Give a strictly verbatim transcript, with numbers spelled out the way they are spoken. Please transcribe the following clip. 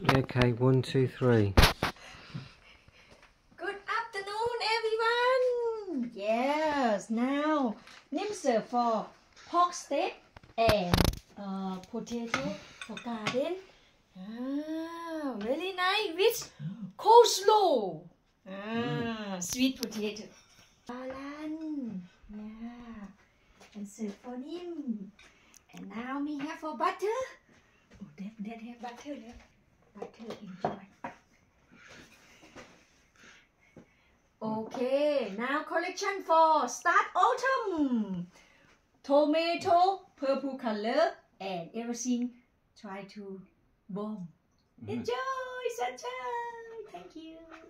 Okay, one, two, three. Good afternoon, everyone. Yes, now Nim serve for pork steak and uh, potato for garden. Ah, really nice with coleslaw. Ah, sweet potato. Alan, yeah, and serve for Nim. And now we have for butter. Oh, that that have butter there. Butter enjoy. Okay, now collection for start autumn. Tomato, purple color, and everything try to bomb. Enjoy sunshine. Thank you.